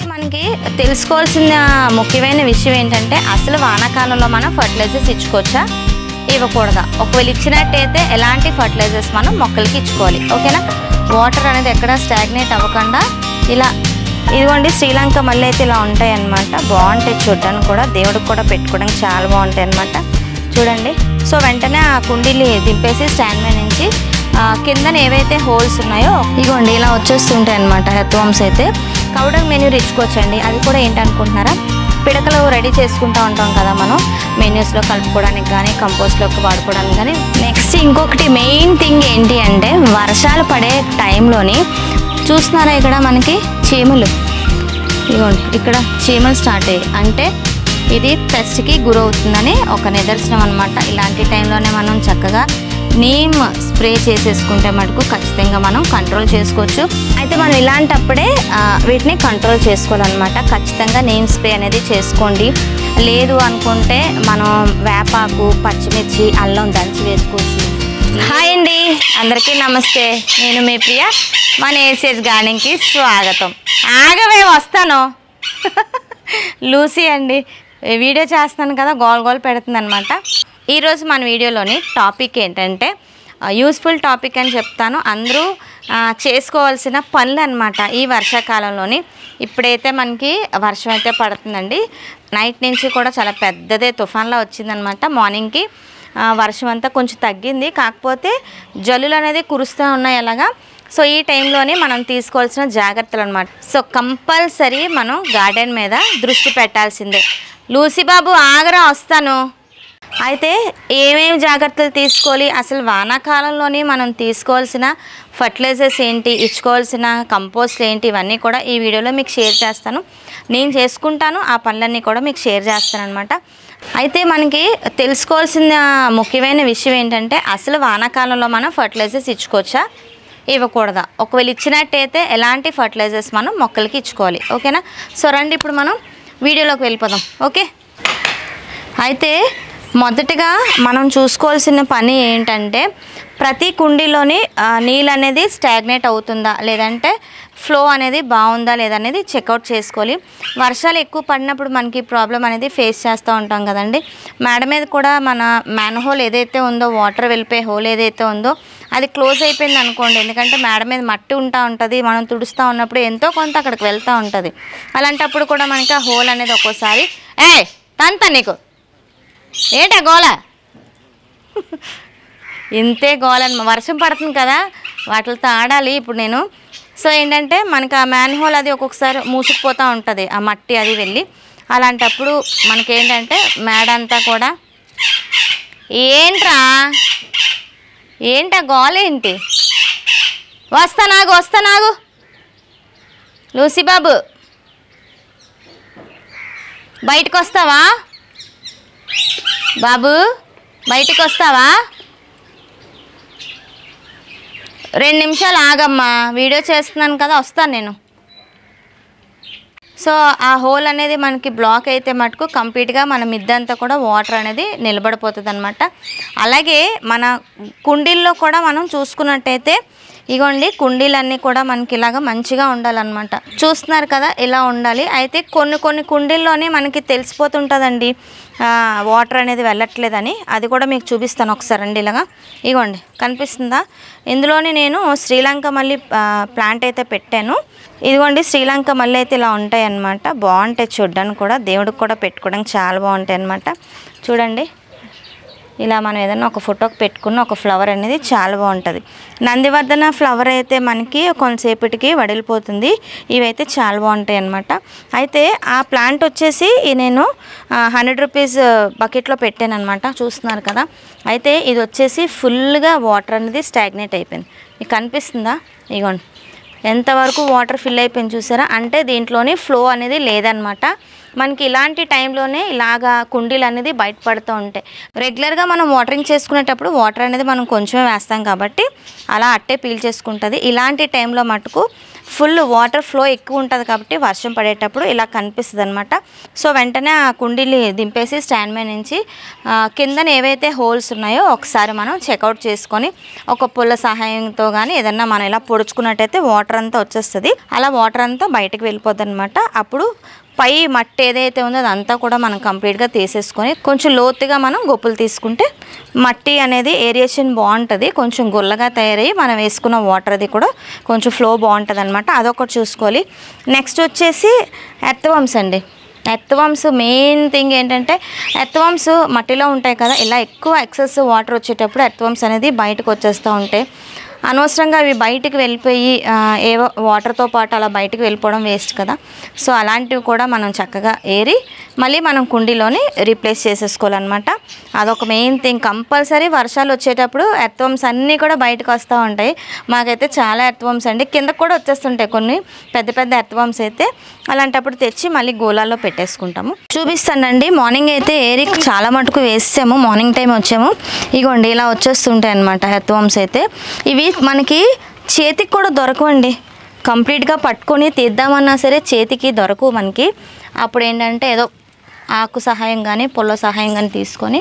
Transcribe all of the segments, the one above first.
మనకి తెలుసుకోవాల్సిన ముఖ్యమైన విషయం ఏంటంటే అసలు వానాకాలంలో మనం ఫర్టిలైజర్స్ ఇచ్చుకోవచ్చా ఇవ్వకూడదా, ఒకవేళ ఇచ్చినట్టయితే ఎలాంటి ఫర్టిలైజర్స్ మనం మొక్కలకి ఇచ్చుకోవాలి, ఓకేనా. వాటర్ అనేది ఎక్కడ స్టాగ్నేట్ అవ్వకుండా ఇలా ఇదిగోండి శ్రీలంక మళ్ళీ అయితే ఇలా ఉంటాయి అన్నమాట. బాగుంటాయి చూడడానికి కూడా, దేవుడికి కూడా పెట్టుకోవడానికి చాలా బాగుంటాయి అన్నమాట. చూడండి. సో వెంటనే ఆ కుండీని దింపేసి స్టాండ్ మీద నుంచి కిందన ఏవైతే హోల్స్ ఉన్నాయో ఇగోండి ఇలా వచ్చేస్తుంటాయి అనమాట. ఎర్త్వామ్స్ అయితే కౌడంగ్ మెన్యూర్ ఇచ్చుకోవచ్చండి. అది కూడా ఏంటనుకుంటున్నారా, పిడకలు రెడీ చేసుకుంటూ ఉంటాం కదా మనం మెన్యూస్లో కలుపుకోవడానికి కానీ కంపోస్ట్లోకి వాడుకోవడానికి కానీ. నెక్స్ట్ ఇంకొకటి మెయిన్ థింగ్ ఏంటి అంటే వర్షాలు పడే టైంలోని చూస్తున్నారా ఇక్కడ మనకి చీమలు, ఇగోండి ఇక్కడ చీమలు స్టార్ట్ అయ్యాయి అంటే ఇది పెస్ట్కి గురవుతుందని ఒక నిదర్శనం అనమాట. ఇలాంటి టైంలోనే మనం చక్కగా నీమ్ స్ప్రే చేసేసుకుంటే మటుకు ఖచ్చితంగా మనం కంట్రోల్ చేసుకోవచ్చు. అయితే మనం ఇలాంటప్పుడే వీటిని కంట్రోల్ చేసుకోవాలన్నమాట. ఖచ్చితంగా నీమ్ స్ప్రే అనేది చేసుకోండి. లేదు అనుకుంటే మనం వేపాకు, పచ్చిమిర్చి, అల్లం దంచి వేసుకోవచ్చు. హాయ్ అండి, అందరికీ నమస్తే. నేను మీ ప్రియ, మన ఏసియస్ గార్డెనింగ్కి స్వాగతం. ఆగవే వస్తాను లూసీ అండి, వీడియో చేస్తున్నాను కదా గోల్ గోల్ పెడుతుంది అనమాట. ఈరోజు మన వీడియోలోని టాపిక్ ఏంటంటే యూస్ఫుల్ టాపిక్ అని చెప్తాను. అందరూ చేసుకోవాల్సిన పనులు అనమాట ఈ వర్షాకాలంలోని. ఇప్పుడైతే మనకి వర్షం అయితే పడుతుందండి. నైట్ నుంచి కూడా చాలా పెద్దదే తుఫాన్లా వచ్చిందనమాట. మార్నింగ్కి వర్షం అంతా కొంచెం తగ్గింది, కాకపోతే జల్లులు అనేది కురుస్తూ ఉన్నాయి అలాగా. సో ఈ టైంలోనే మనం తీసుకోవాల్సిన జాగ్రత్తలు అనమాట. సో కంపల్సరీ మనం గార్డెన్ మీద దృష్టి పెట్టాల్సిందే. లూసీ బాబు ఆగరా వస్తాను. అయితే ఏమేమి జాగ్రత్తలు తీసుకోవాలి, అసలు వానాకాలంలోనే మనం తీసుకోవాల్సిన ఫర్టిలైజర్స్ ఏంటి, ఇచ్చుకోవాల్సిన కంపోస్ట్ ఏంటి, ఇవన్నీ కూడా ఈ వీడియోలో మీకు షేర్ చేస్తాను. నేను చేసుకుంటాను, ఆ పనులన్నీ కూడా మీకు షేర్ చేస్తాను అనమాట. అయితే మనకి తెలుసుకోవాల్సిన ముఖ్యమైన విషయం ఏంటంటే అసలు వానాకాలంలో మనం ఫర్టిలైజర్స్ ఇచ్చుకోవచ్చా ఇవ్వకూడదా, ఒకవేళ ఇచ్చినట్టయితే ఎలాంటి ఫర్టిలైజర్స్ మనం మొక్కలకి ఇచ్చుకోవాలి, ఓకేనా. సో రండి ఇప్పుడు మనం వీడియోలోకి వెళ్ళిపోదాం. ఓకే, అయితే మొదటగా మనం చూసుకోవాల్సిన పని ఏంటంటే ప్రతి కుండీలోని నీళ్ళు అనేది స్టాగ్నేట్ అవుతుందా లేదంటే ఫ్లో అనేది బాగుందా లేదనేది చెక్అవుట్ చేసుకోవాలి. వర్షాలు ఎక్కువ పడినప్పుడు మనకి ప్రాబ్లం అనేది ఫేస్ చేస్తూ ఉంటాం కదండి. మేడ మీద కూడా మన మ్యాన్ హోల్ ఏదైతే ఉందో, వాటర్ వెళ్ళిపోయే హోల్ ఏదైతే ఉందో అది క్లోజ్ అయిపోయింది అనుకోండి. ఎందుకంటే మేడ మీద మట్టి ఉంటుంది, మనం తుడుస్తూ ఉన్నప్పుడు ఎంతో కొంత అక్కడికి వెళ్తూ ఉంటుంది. అలాంటప్పుడు కూడా మనకి ఆ హోల్ అనేది ఒక్కోసారి తంతా నీకు ఏంటా గోల ఇంతే గోలని. వర్షం పడుతుంది కదా వాటితో ఆడాలి ఇప్పుడు నేను. సో ఏంటంటే మనకి ఆ మ్యాన్ హోల్ అది ఒక్కొక్కసారి మూసుకుపోతూ ఉంటుంది ఆ మట్టి అది వెళ్ళి. అలాంటప్పుడు మనకేంటంటే మేడ అంతా కూడా ఏంటా గోల ఏంటి, వస్తానాగు లూసీ బాబు బయటకు వస్తావా బాబు, బయటికి వస్తావా, 2 నిమిషాలు ఆగమ్మా, వీడియో చేస్తున్నాను కదా వస్తాను నేను. సో ఆ హోల్ అనేది మనకి బ్లాక్ అయితే మటుకు కంప్లీట్గా మన మిద్దంతా కూడా వాటర్ అనేది నిలబడిపోతుంది అనమాట. అలాగే మన కుండీల్లో కూడా మనం చూసుకున్నట్టయితే ఇగోండి కుండీలన్నీ కూడా మనకి ఇలాగా మంచిగా ఉండాలన్నమాట. చూస్తున్నారు కదా ఇలా ఉండాలి. అయితే కొన్ని కుండీల్లోనే మనకి తెలిసిపోతుంటుందండి వాటర్ అనేది వెళ్ళట్లేదని. అది కూడా మీకు చూపిస్తాను ఒకసారి అండి. ఇలాగా ఇగోండి కనిపిస్తుందా, ఇందులోనే నేను శ్రీలంక మళ్ళీ ప్లాంట్ అయితే పెట్టాను. ఇదిగోండి శ్రీలంక మళ్ళీ అయితే ఇలా ఉంటాయి అన్నమాట. బాగుంటాయి చూడడానికి కూడా, దేవుడికి కూడా పెట్టుకోవడానికి చాలా బాగుంటాయి అన్నమాట. చూడండి ఇలా మనం ఏదైనా ఒక ఫోటోకి పెట్టుకున్న ఒక ఫ్లవర్ అనేది చాలా బాగుంటుంది. నందివర్ధన ఫ్లవర్ అయితే మనకి కొంతసేపటికి వడిలిపోతుంది, ఇవైతే చాలా బాగుంటాయి అన్నమాట. అయితే ఆ ప్లాంట్ వచ్చేసి నేను 100 రూపీస్ బకెట్లో పెట్టాను అనమాట. చూస్తున్నారు కదా. అయితే ఇది వచ్చేసి ఫుల్గా వాటర్ అనేది స్టాగ్నేట్ అయిపోయింది. మీకు కనిపిస్తుందా, ఇగోండి ఎంతవరకు వాటర్ ఫిల్ అయిపోయింది చూసారా. అంటే దీంట్లోని ఫ్లో అనేది లేదనమాట. మనకి ఇలాంటి టైంలోనే ఇలాగా కుండీలు అనేది బయటపడుతూ ఉంటాయి. రెగ్యులర్గా మనం వాటరింగ్ చేసుకునేటప్పుడు వాటర్ అనేది మనం కొంచెమే వేస్తాం కాబట్టి అలా అట్టే పీల్ చేసుకుంటుంది. ఇలాంటి టైంలో మటుకు ఫుల్ వాటర్ ఫ్లో ఎక్కువ ఉంటుంది కాబట్టి వర్షం పడేటప్పుడు ఇలా కనిపిస్తుంది అనమాట. సో వెంటనే ఆ కుండీలు దింపేసి స్టాండ్ మీద నుంచి కిందన ఏవైతే హోల్స్ ఉన్నాయో ఒకసారి మనం చెక్అవుట్ చేసుకొని ఒక పుల్ల సహాయంతో కానీ ఏదన్నా మనం ఇలా పొడుచుకున్నట్టయితే వాటర్ అంతా వచ్చేస్తుంది. అలా వాటర్ అంతా బయటకు వెళ్ళిపోద్ది అనమాట. అప్పుడు పై మట్టి ఏదైతే ఉందో అదంతా కూడా మనం కంప్లీట్గా తీసేసుకొని కొంచెం లోతుగా మనం గొప్పులు తీసుకుంటే మట్టి అనేది ఏరియేషన్ బాగుంటుంది. కొంచెం గుల్లగా తయారయ్యి మనం వేసుకున్న వాటర్ అది కూడా కొంచెం ఫ్లో బాగుంటుంది అనమాట. అదొకటి చూసుకోవాలి. నెక్స్ట్ వచ్చేసి ఎర్త్వర్మ్స్ అండి. ఎర్త్వర్మ్స్ మెయిన్ థింగ్ ఏంటంటే ఎర్త్వర్మ్స్ మట్టిలో ఉంటాయి కదా, ఇలా ఎక్కువ ఎక్సెస్ వాటర్ వచ్చేటప్పుడు ఎర్త్వర్మ్స్ అనేది బయటకు వచ్చేస్తూ ఉంటాయి. అనవసరంగా అవి బయటికి వెళ్ళిపోయి ఏవో వాటర్తో పాటు అలా బయటికి వెళ్ళిపోవడం వేస్ట్ కదా. సో అలాంటివి కూడా మనం చక్కగా ఏరి మళ్ళీ మనం కుండీలోని రీప్లేస్ చేసేసుకోవాలన్నమాట. అదొక మెయిన్ థింగ్. కంపల్సరీ వర్షాలు వచ్చేటప్పుడు ఎర్త్వర్మ్స్ అన్నీ కూడా బయటకు వస్తూ ఉంటాయి. మాకైతే చాలా ఎర్త్వర్మ్స్ అండి, కిందకు కూడా వచ్చేస్తుంటాయి కొన్ని పెద్ద పెద్ద ఎర్త్వర్మ్స్ అయితే. అలాంటప్పుడు తెచ్చి మళ్ళీ గోళాల్లో పెట్టేసుకుంటాము. చూపిస్తానండి. మార్నింగ్ అయితే ఏరి చాలా మటుకు వేసాము, మార్నింగ్ టైం వచ్చాము. ఇగోండి ఇలా వచ్చేస్తుంటాయి అన్నమాట ఎర్త్వర్మ్స్ అయితే. ఇవి మనకి చేతికి కూడా దొరకవండి, కంప్లీట్గా పట్టుకొని తీద్దామన్నా సరే చేతికి దొరకవు మనకి. అప్పుడు ఏంటంటే ఏదో ఆకు సహాయం కానీ పొల్ల సహాయం కానీ తీసుకొని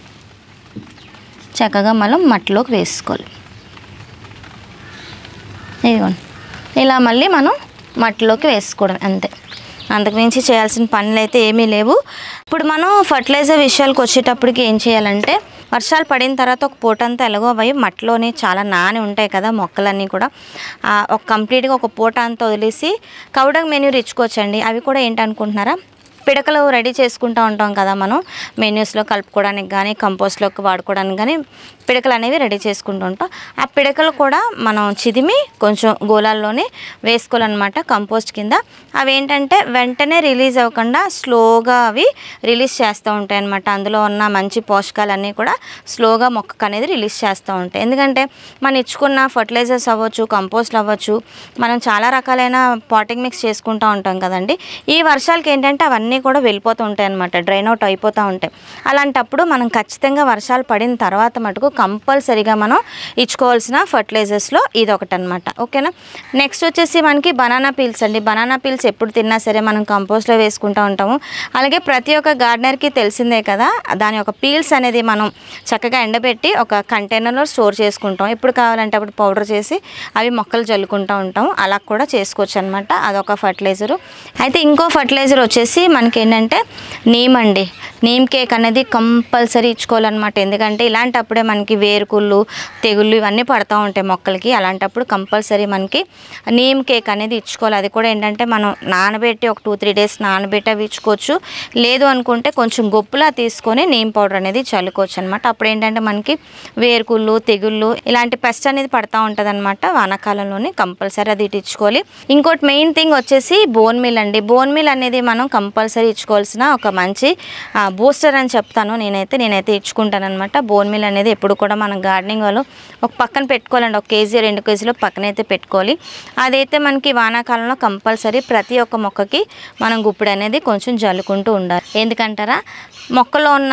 చక్కగా మనం మట్టిలోకి వేసుకోవాలి. ఇదిగోండి ఇలా మళ్ళీ మనం మట్టిలోకి వేసుకోవడం అంతే. అంతకుమించి చేయాల్సిన పనులు అయితే ఏమీ లేవు. ఇప్పుడు మనం ఫర్టిలైజర్ విషయాలకు వచ్చేటప్పటికి ఏం చేయాలంటే వర్షాలు పడిన తర్వాత ఒక పూట అంతా ఎలాగో అవి మట్టిలోని చాలా నాని ఉంటాయి కదా మొక్కలన్నీ కూడా. ఒక కంప్లీట్గా ఒక పూట అంతా వదిలేసి కౌడంగ్ మెన్యూర్ ఇచ్చుకోవచ్చండి. అవి కూడా ఏంటనుకుంటున్నారా, పిడకలు రెడీ చేసుకుంటూ ఉంటాం కదా మనం మెన్యూస్లో కలుపుకోవడానికి కానీ కంపోస్ట్లోకి వాడుకోవడానికి కానీ పిడకలు అనేవి రెడీ చేసుకుంటూ ఉంటాం. ఆ పిడకలు కూడా మనం చిదిమి కొంచెం గోళాల్లోనే వేసుకోవాలన్నమాట కంపోస్ట్ కింద. అవి ఏంటంటే వెంటనే రిలీజ్ అవ్వకుండా స్లోగా అవి రిలీజ్ చేస్తూ ఉంటాయి అన్నమాట. అందులో ఉన్న మంచి పోషకాలన్నీ కూడా స్లోగా మొక్కకు అనేది రిలీజ్ చేస్తూ ఉంటాయి. ఎందుకంటే మనం ఇచ్చుకున్న ఫర్టిలైజర్స్ అవ్వచ్చు, కంపోస్ట్లు అవ్వచ్చు, మనం చాలా రకాలైన పాటింగ్ మిక్స్ చేసుకుంటూ ఉంటాం కదండి. ఈ వర్షాలకి ఏంటంటే అవన్నీ కూడా వెళ్ళిపోతూ ఉంటాయి అన్నమాట, డ్రైన్ అవుట్ అయిపోతూ ఉంటాయి. అలాంటప్పుడు మనం ఖచ్చితంగా వర్షాలు పడిన తర్వాత మటుకు కంపల్సరీగా మనం ఇచ్చుకోవాల్సిన ఫర్టిలైజర్స్లో ఇది ఒకటి అనమాట. ఓకేనా. నెక్స్ట్ వచ్చేసి మనకి బనానా పీల్స్ అండి. బనానా పీల్స్ ఎప్పుడు తిన్నా సరే మనం కంపోస్ట్లో వేసుకుంటూ ఉంటాము. అలాగే ప్రతి ఒక్క గార్డెనర్కి తెలిసిందే కదా, దాని యొక్క పీల్స్ అనేది మనం చక్కగా ఎండబెట్టి ఒక కంటైనర్లో స్టోర్ చేసుకుంటాం. ఎప్పుడు కావాలంటే అప్పుడు పౌడర్ చేసి అవి మొక్కలు జల్లుకుంటూ ఉంటాం. అలా కూడా చేసుకోవచ్చు అనమాట. అదొక ఫర్టిలైజరు. అయితే ఇంకో ఫర్టిలైజర్ వచ్చేసి మనకి ఏంటంటే నీమ్ అండి. నీమ్ కేక్ అనేది కంపల్సరీ ఇచ్చుకోవాలన్నమాట. ఎందుకంటే ఇలాంటప్పుడే మనకి వేరుకుళ్ళు తెగుళ్ళు ఇవన్నీ పడుతూ ఉంటాయి మొక్కలకి. అలాంటప్పుడు కంపల్సరీ మనకి నీమ్ కేక్ అనేది ఇచ్చుకోవాలి. అది కూడా ఏంటంటే మనం నానబెట్టి ఒక 2-3 డేస్ నానబెట్టి అవి ఇచ్చుకోవచ్చు. లేదు అనుకుంటే కొంచెం గొప్పులా తీసుకొని నీమ్ పౌడర్ అనేది చల్లుకోవచ్చు అనమాట. అప్పుడు ఏంటంటే మనకి వేరుకుళ్ళు తెగుళ్ళు ఇలాంటి పెస్ట్ అనేది పడుతూ ఉంటుంది అనమాట. వానాకాలంలోనే కంపల్సరీ అది ఇచ్చుకోవాలి. ఇంకోటి మెయిన్ థింగ్ వచ్చేసి బోన్ మీల్ అండి. బోన్ మీల్ అనేది మనం కంపల్సరీ ఇచ్చుకోవాల్సిన ఒక మంచి బూస్టర్ అని చెప్తాను. నేనైతే ఇచ్చుకుంటాను అనమాట. బోన్ మీల్ అనేది ఎప్పుడు కూడా మనం గార్డెనింగ్ వాళ్ళు ఒక పక్కన పెట్టుకోవాలండి. 1 కేజీ 2 కేజీలు పక్కనైతే పెట్టుకోవాలి. అదైతే మనకి వానాకాలంలో కంపల్సరీ ప్రతి ఒక్క మొక్కకి మనం గుప్పిడి అనేది కొంచెం జల్లుకుంటూ ఉండాలి. ఎందుకంటారా, మొక్కలో ఉన్న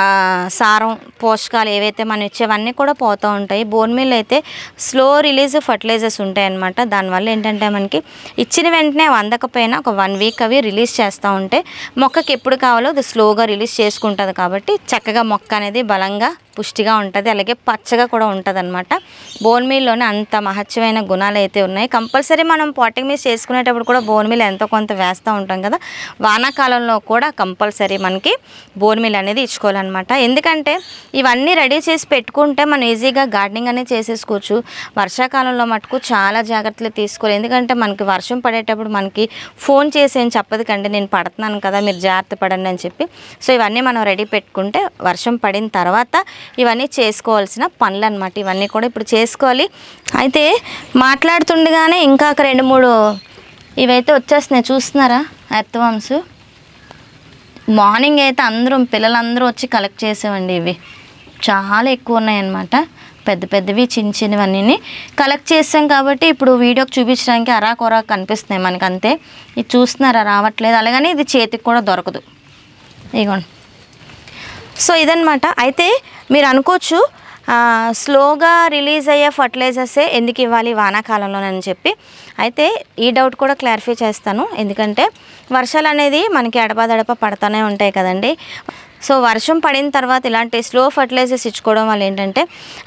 సారం పోషకాలు ఏవైతే మనం ఇచ్చేవన్నీ కూడా పోతూ ఉంటాయి. బోన్ మీల్ అయితే స్లో రిలీజ్ ఫర్టిలైజర్స్ ఉంటాయి అన్నమాట. దానివల్ల ఏంటంటే మనకి ఇచ్చిన వెంటనే అందకపోయినా ఒక 1 వీక్ అవి రిలీజ్ చేస్తూ ఉంటే మొక్కకి ఎప్పుడు కావాలో అది స్లోగా రిలీజ్ చేసుకుంటుంది. కాబట్టి చక్కగా మొక్క అనేది బలంగా పుష్టిగా ఉంటుంది, అలాగే పచ్చగా కూడా ఉంటుంది అనమాట. బోన్ మీల్లోనే అంత మహత్యమైన గుణాలు అయితే ఉన్నాయి. కంపల్సరీ మనం పాటింగ్ మిక్స్ చేసుకునేటప్పుడు కూడా బోన్ మీల్ ఎంతో కొంత వేస్తూ ఉంటాం కదా. వానాకాలంలో కూడా కంపల్సరీ మనకి బోన్ మీల్ అనేది ఇచ్చుకోవాలన్నమాట. ఎందుకంటే ఇవన్నీ రెడీ చేసి పెట్టుకుంటే మనం ఈజీగా గార్డెనింగ్ అనేది చేసేసుకోవచ్చు. వర్షాకాలంలో మటుకు చాలా జాగ్రత్తలు తీసుకోవాలి. ఎందుకంటే మనకి వర్షం పడేటప్పుడు మనకి ఫోన్ చేసి ఏం చెప్పదు కండి, నేను పడుతున్నాను కదా మీరు జాగ్రత్త పడండి అని చెప్పి. సో ఇవన్నీ మనం రెడీ పెట్టుకుంటే వర్షం పడిన తర్వాత ఇవన్నీ చేసుకోవాల్సిన పనులు అనమాట. ఇవన్నీ కూడా ఇప్పుడు చేసుకోవాలి. అయితే మాట్లాడుతుండగానే ఇంకా 2-3 ఇవైతే వచ్చేస్తున్నాయి, చూస్తున్నారా ఎర్త్వర్మ్స్. మార్నింగ్ అయితే పిల్లలందరూ వచ్చి కలెక్ట్ చేసేవండి. ఇవి చాలా ఎక్కువ ఉన్నాయన్నమాట. పెద్ద పెద్దవి చిన్నవన్నీ కలెక్ట్ చేసాం కాబట్టి ఇప్పుడు వీడియోకి చూపించడానికి అరాకొరా కనిపిస్తున్నాయి మనకు, అంతే. ఇది చూస్తున్నారా రావట్లేదు, అలాగని ఇది చేతికి కూడా దొరకదు. ఇగోండి. సో ఇదన్నమాట. అయితే మీరు అనుకోవచ్చు స్లోగా రిలీజ్ అయ్యే ఫర్టిలైజర్సే ఎందుకు ఇవ్వాలి వానాకాలంలోనని చెప్పి అయితే ఈ డౌట్ కూడా క్లారిఫై చేస్తాను. ఎందుకంటే వర్షాలు అనేది మనకి అడపాదడప పడుతూనే ఉంటాయి కదండి. సో వర్షం పడిన తర్వాత ఇలాంటి స్లో ఫర్టిలైజర్స్ ఇచ్చుకోవడం వల్ల ఏంటంటే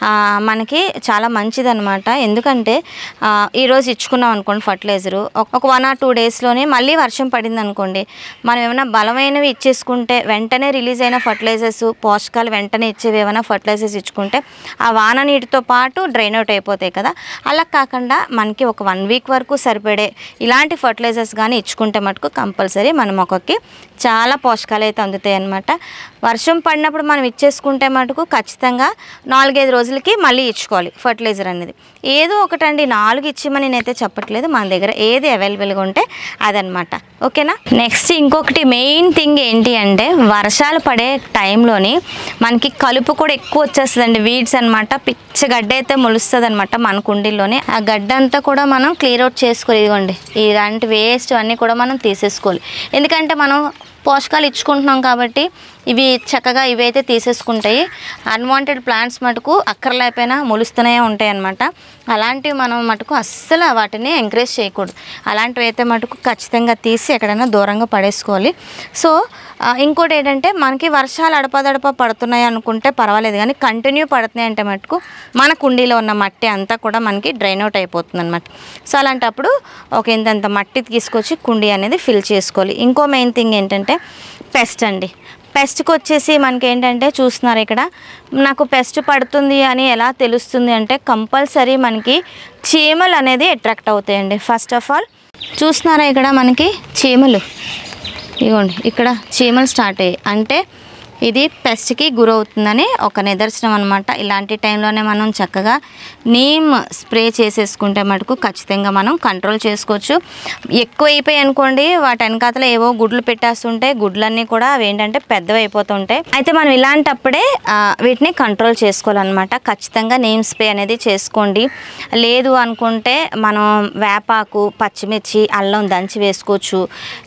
మనకి చాలా మంచిదన్నమాట. ఎందుకంటే ఈరోజు ఇచ్చుకున్నాం అనుకోండి ఫర్టిలైజరు, ఒక 1 or 2 డేస్లోనే మళ్ళీ వర్షం పడింది అనుకోండి, మనం ఏమైనా బలమైనవి ఇచ్చేసుకుంటే వెంటనే రిలీజ్ అయిన ఫర్టిలైజర్స్, పోషకాలు వెంటనే ఇచ్చేవి ఏమైనా ఫర్టిలైజర్స్ ఇచ్చుకుంటే ఆ వాన నీటితో పాటు డ్రైన్ అవుట్ అయిపోతాయి కదా. అలా కాకుండా మనకి ఒక 1 వీక్ వరకు సరిపడే ఇలాంటి ఫర్టిలైజర్స్ కానీ ఇచ్చుకుంటే మటుకు కంపల్సరీ మన మొక్కకి చాలా పోషకాలు అయితే అందుతాయి అన్నమాట. వర్షం పడినప్పుడు మనం ఇచ్చేసుకుంటే మటుకు ఖచ్చితంగా 4-5 రోజులకి మళ్ళీ ఇచ్చుకోవాలి ఫర్టిలైజర్ అనేది. ఏదో ఒకటండి, 4 ఇచ్చిమని నేనైతే చెప్పట్లేదు, మన దగ్గర ఏది అవైలబుల్గా ఉంటే అదనమాట. ఓకేనా. నెక్స్ట్ ఇంకొకటి మెయిన్ థింగ్ ఏంటి అంటే వర్షాలు పడే టైంలోని మనకి కలుపు కూడా ఎక్కువ వచ్చేస్తుందండి, వీడ్స్ అనమాట. పిచ్చ గడ్డ అయితే మొలుస్తుంది అనమాట మన కుండీల్లోనే. ఆ గడ్డ అంతా కూడా మనం క్లియర్ అవుట్ చేసుకోవాలి. ఇదిగోండి ఇలాంటి వేస్ట్ అన్నీ కూడా మనం తీసేసుకోవాలి. ఎందుకంటే మనం పోషకాలు ఇచ్చుకుంటున్నాం కాబట్టి ఇవి చక్కగా ఇవైతే తీసేసుకుంటాయి. అన్వాంటెడ్ ప్లాంట్స్ మటుకు అక్కర్లేకపోయినా మొలుస్తూనే ఉంటాయి అన్నమాట. అలాంటివి మనం మటుకు అస్సలు వాటిని ఎంకరేజ్ చేయకూడదు. అలాంటివి అయితే మటుకు ఖచ్చితంగా తీసి ఎక్కడైనా దూరంగా పడేసుకోవాలి. సో ఇంకోటి ఏంటంటే మనకి వర్షాలు అడపదడప పడుతున్నాయి అనుకుంటే పర్వాలేదు, కానీ కంటిన్యూ పడుతున్నాయి అంటే మటుకు మన కుండీలో ఉన్న మట్టి అంతా కూడా మనకి డ్రైన్ అవుట్ అయిపోతుంది అనమాట. సో అలాంటప్పుడు ఒక ఇంతంత మట్టి తీసుకొచ్చి కుండీ అనేది ఫిల్ చేసుకోవాలి. ఇంకో మెయిన్ థింగ్ ఏంటంటే పెస్ట్ అండి. పెస్ట్కి వచ్చేసి మనకి ఏంటంటే చూస్తున్నారు ఇక్కడ, నాకు పెస్ట్ పడుతుంది అని ఎలా తెలుస్తుంది అంటే కంపల్సరీ మనకి చీమలు అనేది అట్రాక్ట్ అవుతాయండి. ఫస్ట్ ఆఫ్ ఆల్ చూస్తున్నారా ఇక్కడ మనకి చీమలు, ఇదిగోండి ఇక్కడ చీమలు స్టార్ట్ అయ్యాయి అంటే ఇది పెస్ట్కి గురవుతుందని ఒక నిదర్శనం అనమాట. ఇలాంటి టైంలోనే మనం చక్కగా నీమ్ స్ప్రే చేసేసుకుంటే మటుకు ఖచ్చితంగా మనం కంట్రోల్ చేసుకోవచ్చు. ఎక్కువ అయిపోయి అనుకోండి వాటి వెనకాతల ఏవో గుడ్లు పెట్టేస్తుంటే గుడ్లన్నీ కూడా అవి ఏంటంటే పెద్దవి అయిపోతుంటాయి. అయితే మనం ఇలాంటప్పుడే వీటిని కంట్రోల్ చేసుకోవాలన్నమాట. ఖచ్చితంగా నీమ్ స్ప్రే అనేది చేసుకోండి. లేదు అనుకుంటే మనం వేపాకు, పచ్చిమిర్చి, అల్లం దంచి వేసుకోవచ్చు.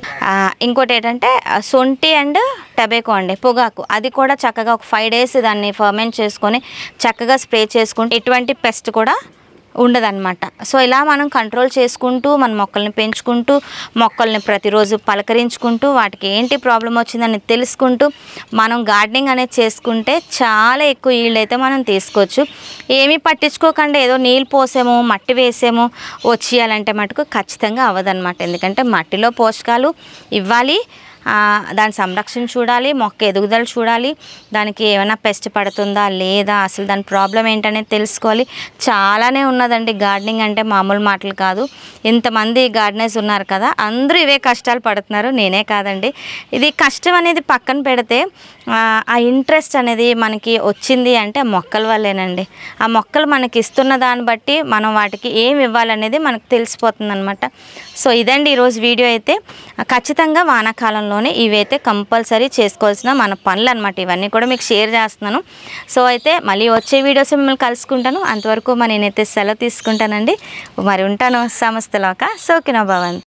ఇంకోటి ఏంటంటే సొంటి అండ్ టొబాకో అండి, పొగాకు, అది కూడా చక్కగా ఒక 5 days దాన్ని ఫర్మెంట్ చేసుకొని చక్కగా స్ప్రే చేసుకుంటే ఎటువంటి పెస్ట్ కూడా ఉండదన్నమాట. సో ఇలా మనం కంట్రోల్ చేసుకుంటూ మన మొక్కల్ని పెంచుకుంటూ మొక్కల్ని ప్రతిరోజు పలకరించుకుంటూ వాటికి ఏంటి ప్రాబ్లం వచ్చిందని తెలుసుకుంటూ మనం గార్డెనింగ్ అనేది చేసుకుంటే చాలా ఎక్కువ ఈల్డ్ అయితే మనం తీసుకోవచ్చు. ఏమీ పట్టించుకోకుండా ఏదో నీళ్ళు పోసామో మట్టి వేసామో వచ్చేయాలంటే మటుకు ఖచ్చితంగా అవ్వదన్నమాట. ఎందుకంటే మట్టిలో పోషకాలు ఇవ్వాలి, దాని సంరక్షణ చూడాలి, మొక్క ఎదుగుదల చూడాలి, దానికి ఏమైనా పెస్ట్ పడుతుందా లేదా, అసలు దాని ప్రాబ్లం ఏంటనేది తెలుసుకోవాలి. చాలానే ఉన్నదండి గార్డెనింగ్ అంటే మామూలు మాటలు కాదు. ఇంతమంది గార్డెనర్స్ ఉన్నారు కదా, అందరూ ఇవే కష్టాలు పడుతున్నారు, నేనే కాదండి. ఇది కష్టం అనేది పక్కన పెడితే ఆ ఇంట్రెస్ట్ అనేది మనకి వచ్చింది అంటే మొక్కల వల్లేనండి. ఆ మొక్కలు మనకి ఇస్తున్న దాన్ని బట్టి మనం వాటికి ఏమి ఇవ్వాలనేది మనకు తెలిసిపోతుంది అనమాట. సో ఇదండి ఈరోజు వీడియో అయితే. ఖచ్చితంగా వానాకాలంలోనే ఇవైతే కంపల్సరీ చేసుకోవాల్సిన మన పనులు అనమాట. ఇవన్నీ కూడా మీకు షేర్ చేస్తున్నాను. సో అయితే మళ్ళీ వచ్చే వీడియోస్ మిమ్మల్ని కలుసుకుంటాను. అంతవరకు నేనైతే సెలవు తీసుకుంటానండి. మరి ఉంటాను. సమస్తలోక సోకినో భవంతు.